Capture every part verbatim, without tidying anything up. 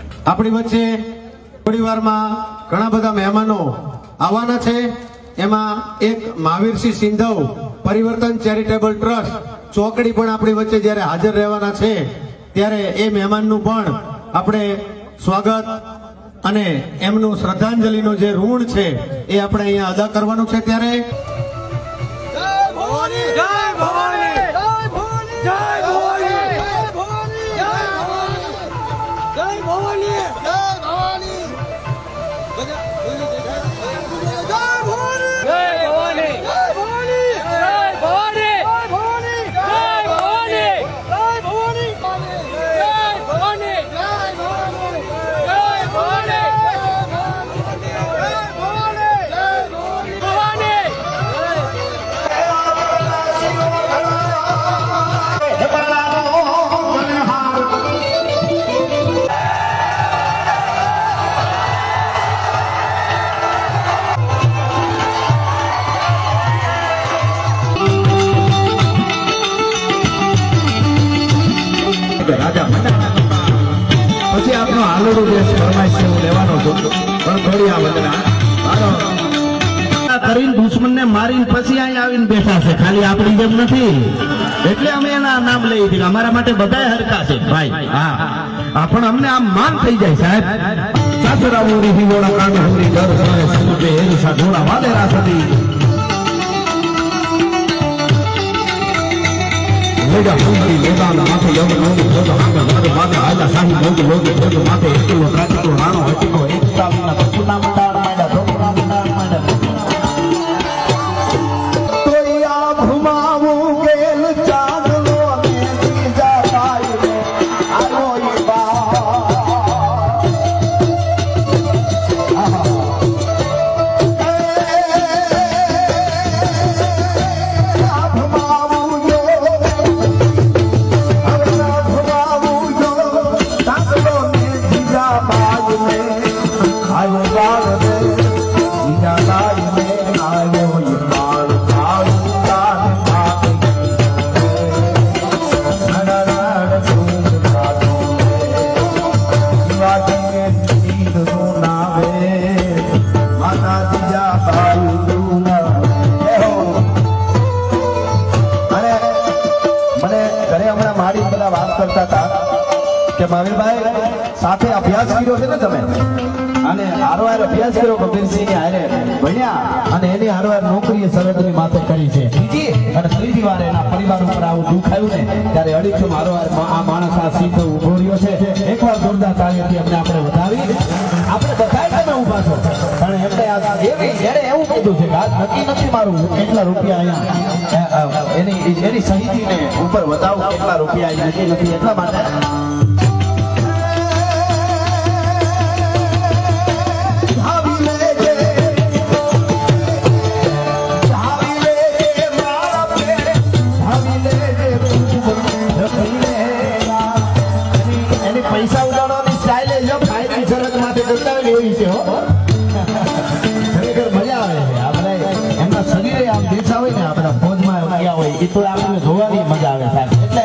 अपनी वच्चे थोड़ी वार में घणा बधा मेहमानो आवाना छे। एमां एक महावीर सिंह सिंधव परिवर्तन चेरिटेबल ट्रस्ट चौकड़ी पण अपनी वच्चे ज्यारे हाजर रहेवाना छे त्यारे ए मेहमाननुं पण आपणे स्वागत अने एमनुं श्रद्धांजलिनो जे ऋण छे ए आपणे अहींया अदा करवानुं छे। त्यारे जय भवानी जय भवानी जय भवानी जय भवानी जय भवानी जय भवानी जय भवानी राजा પછી આપણો હાલોડો દેશ ફરમાઈશ છે હું લેવાનો છું પણ થોડી આ વંદના મારો કરીને દુશ્મનને મારીને પછી અહીં આવીને બેઠા છે ખાલી આપણી જેમ નથી એટલે અમે એના નામ લઈ દીધું અમારા માટે બધાય હરકા છે ભાઈ હા પણ અમને આમ માન થઈ જાય સાહેબ સાસરા મોરી હિવોડા કાંડ હોરી દર સરે સુબે હેરી સાધોડા વાલેરા સદી लेगा फूली मैदान माथे यम नोनी भोग हाथ मारे माथे आजा शाही भोग लोग भोग माथे एकलो राजको राणो हटिको एकता विना कपुना मंडार माडा दोपरा मंडार माडा तो या घुमाऊ गेल चांदलो में तीजा पाई में आलो ये बा महावीर भाई साथे अभ्यास कर्यो छे ने तमे अने हारवार अभ्यास कर्यो कबीरसिंह ने हारे भण्या अने एनी हारवार नौकरी सरहदनी माथे करी छे बीजी अने त्रीजी वार एना परिवार उपर आવું દુખ આવ્યું ને ત્યારે અડીખમ હારવાર આ માણસ આ સીધો ઊભો રહ્યો છે એકવાર જોરદાર તાળીઓથી અમને આપણે વધાવી આપણે બધાય તમે ઊભા છો પણ એમને આ એણે એવું કીધું છે કે આજ નક્કી નથી મારું કેટલા રૂપિયા અહીંયા એની એની સહીતીને ઉપર વધાવું કેટલા રૂપિયા નક્કી નથી એટલા માટે तो आपने જોવાની મજા આવે સાહેબ એટલે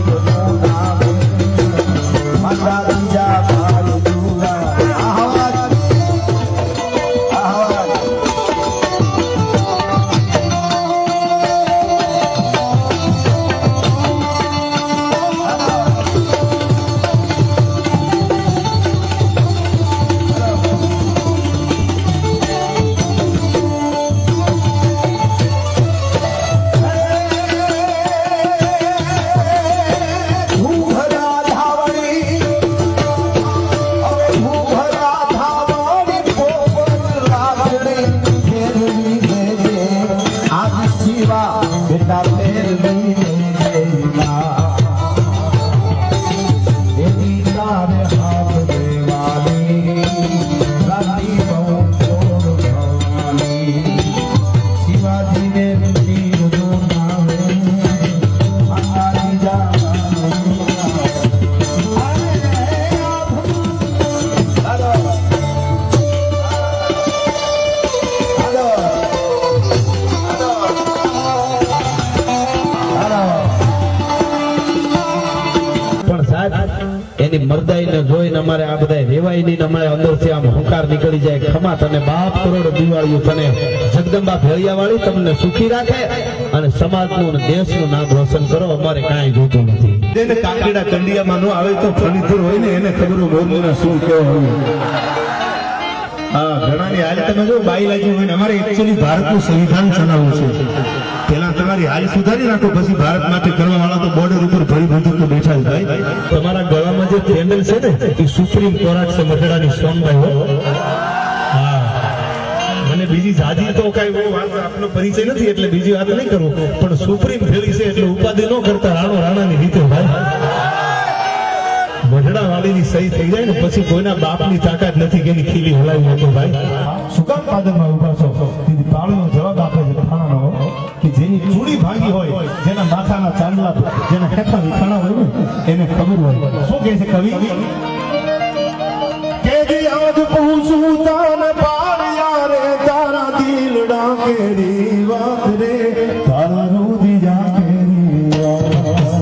आवाज એની મરદાઈને જોઈને અમારે આ બધા રેવાય નહીં, અમારે અંદરથી આમ હુંકાર નીકળી જાય. ખમા તને બાપ કરોડ દિવાળીઓ તને જગદંબા ભેળિયા વાળી તમને સુખી રાખે અને સમાજનું અને દેશનું નામ રોશન કરો. અમારે કાંઈ જોતું નથી. જેને કાકીડા કંડિયામાં નો આવે તો ફણીપુર હોય ને એને ખબર મોરબીના શું કેવું હોય. હા, ઘણાની હાલ તમે જો બાઈ લાગી હોય ને અમારે એકચ્યુઅલી ભારતનું સંવિધાન ચલાવવું છે. પેલા તમારી હાલ સુધારી નાખો, પછી ભારત માટે કરવા વાળા તો બોર્ડર ઉપર ભરી બંદૂકો બેઠા જ ભાઈ. તમારા ગળામાં જે પેન્ડલ છે ને એ સુપ્રીમ કોર્ટ છે મઢડાની સોનભાઈ હો. હા, મને બીજી જાજી તો કઈ બહુ વાત આપનો પરિચય નથી એટલે બીજી વાત નહીં કરું, પણ સુપ્રીમ ભેળી છે એટલે ઉપાધિ ન કરતા રાણો રાણાની રીતે ભાઈ. મઢડા વાળીની સહી થઈ જાય ને પછી કોઈના બાપની તાકાત નથી કે એની ખીલી હલાવી હતો ભાઈ. શું કામ પાદરમાં ઉભા છો? દીદી પાણીનો જવાબ આપે છે ખાણાનો કે જેની ચૂડી ભાંગી હોય, જેના માથાના ચાંદલા, જેના હેઠા વિખાણા હોય ને એને ખબર હોય. શું કહે છે કવિ? કે જી આજ પૂછું તાને પાળિયા રે તારા દિલડા કેરી વાત રે તારા રુદિયા કેરી વાત.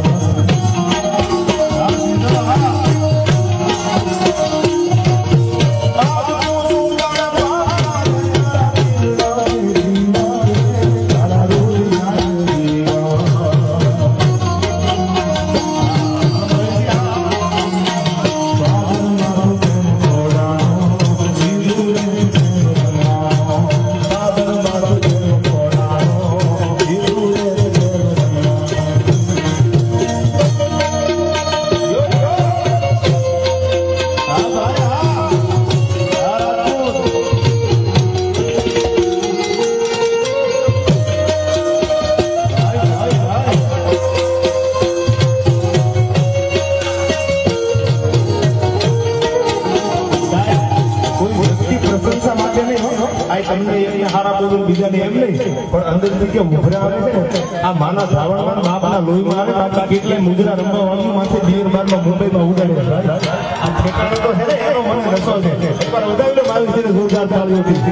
આ માના ધાવણમાં બાપના લોહીમાં આવે કેટલાય મુજરા રમવા વાળું માથે બે બારમાં મુંબઈમાં ઉડાડે. આ ઠેકાણો તો છે ને એનો મને રસો છે. એકવાર વધાવી લો મારી છે જોરદાર તાળીઓથી.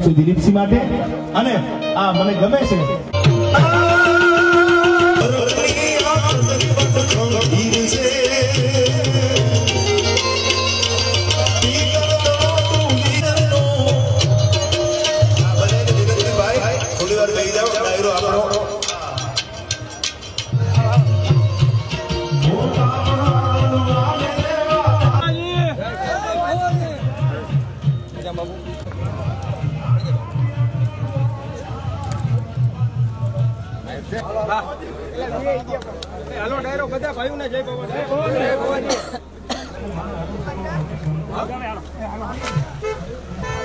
શ્રી દિલીપસિંહ માટે અને આ મને ગમે છે હાલો ડાયરો બધા ભાઈઓને જય ભવાની જય ભવાની